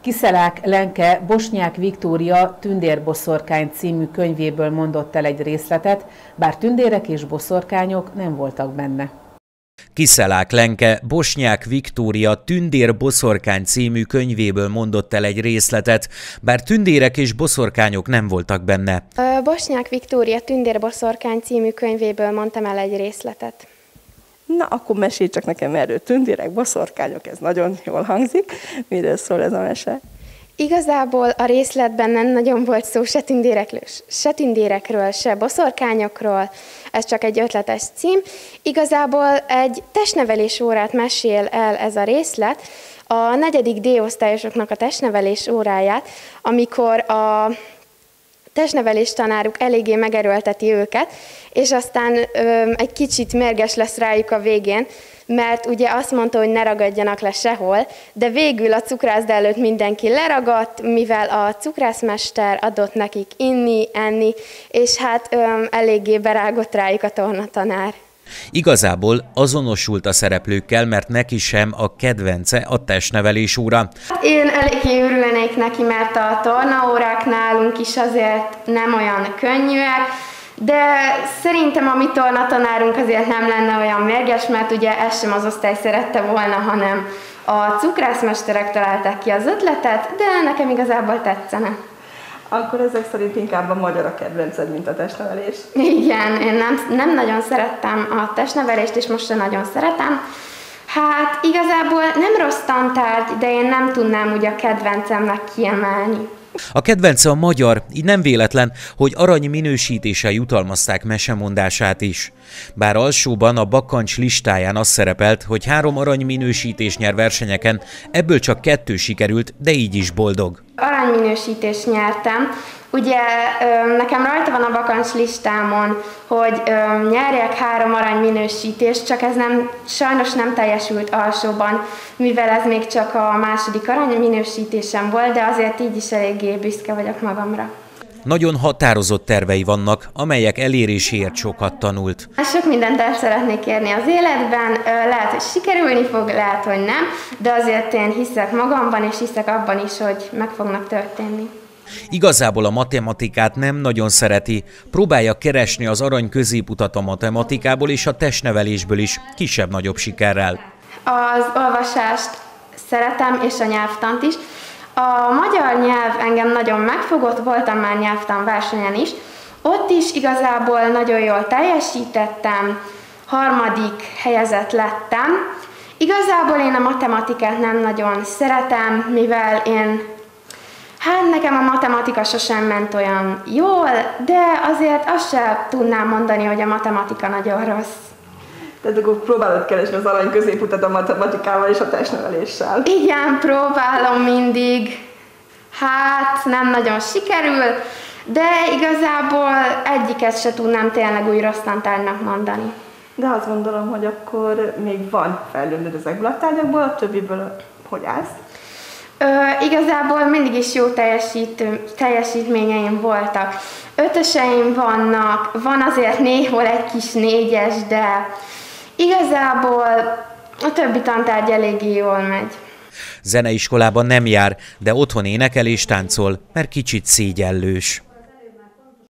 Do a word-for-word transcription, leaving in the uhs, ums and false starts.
Kiszelák Lenke Bosnyák Viktória Tündérboszorkány című könyvéből mondott el egy részletet, bár tündérek és boszorkányok nem voltak benne. Kiszelák Lenke Bosnyák Viktória Tündérboszorkány című könyvéből mondott el egy részletet, bár tündérek és boszorkányok nem voltak benne. A Bosnyák Viktória Tündérboszorkány című könyvéből mondtam el egy részletet. Na, akkor mesélj csak nekem erről. Tündérek, boszorkányok, ez nagyon jól hangzik. Miről szól ez a mese? Igazából a részletben nem nagyon volt szó se tündérekről, se, tündérekről, se boszorkányokról, ez csak egy ötletes cím. Igazából egy testnevelés órát mesél el ez a részlet, a negyedik D-osztályosoknak a testnevelés óráját, amikor a testnevelés tanáruk eléggé megerőlteti őket, és aztán ö, egy kicsit mérges lesz rájuk a végén, mert ugye azt mondta, hogy ne ragadjanak le sehol, de végül a cukrászda előtt mindenki leragadt, mivel a cukrászmester adott nekik inni, enni, és hát ö, eléggé berágott rájuk a tornatanár. Igazából azonosult a szereplőkkel, mert neki sem a kedvence a testnevelés óra. Én eléggé örülnék neki, mert a tornaórák nálunk is azért nem olyan könnyűek, de szerintem a mi tornatanárunk azért nem lenne olyan mérges, mert ugye ezt sem az osztály szerette volna, hanem a cukrászmesterek találták ki az ötletet, de nekem igazából tetszene. Akkor ezek szerint inkább a magyar a kedvenced, mint a testnevelés. Igen, én nem, nem nagyon szerettem a testnevelést, és most sem nagyon szeretem. Hát igazából nem rossz tantárgy, de én nem tudnám úgy a kedvencemnek kiemelni. A kedvence a magyar, így nem véletlen, hogy arany minősítéssel jutalmazták mesemondását is. Bár alsóban a bakkancs listáján az szerepelt, hogy három arany minősítés nyer versenyeken, ebből csak kettő sikerült, de így is boldog. Aranyminősítést nyertem. Ugye nekem rajta van a bakkancs listámon, hogy nyerjek három aranyminősítést, csak ez nem, sajnos nem teljesült alsóban, mivel ez még csak a második aranyminősítésem volt, de azért így is eléggé büszke vagyok magamra. Nagyon határozott tervei vannak, amelyek eléréséért sokat tanult. Sok mindent el szeretnék érni az életben, lehet, hogy sikerülni fog, lehet, hogy nem, de azért én hiszek magamban, és hiszek abban is, hogy meg fognak történni. Igazából a matematikát nem nagyon szereti, próbálja keresni az arany középutat a matematikából és a testnevelésből is, kisebb-nagyobb sikerrel. Az olvasást szeretem, és a nyelvtant is. A magyar nyelv engem nagyon megfogott, voltam már nyelvtan versenyen is. Ott is igazából nagyon jól teljesítettem, harmadik helyezett lettem. Igazából én a matematikát nem nagyon szeretem, mivel én Hát nekem a matematika sosem ment olyan jól, de azért azt sem tudnám mondani, hogy a matematika nagyon rossz. Tehát akkor próbálod keresni az arany középutat a matematikával és a testneveléssel. Igen, próbálom mindig. Hát nem nagyon sikerül, de igazából egyiket se tudnám tényleg úgy rossz tantárgynak mondani. De azt gondolom, hogy akkor még van fejlődnöd ezekből a tárgyakból, a többiből hogy állsz? Ö, igazából mindig is jó teljesítő, teljesítményeim voltak. Ötöseim vannak, van azért néhol egy kis négyes, de igazából a többi tantárgy eléggé jól megy. Zeneiskolában nem jár, de otthon énekel és táncol, mert kicsit szégyellős.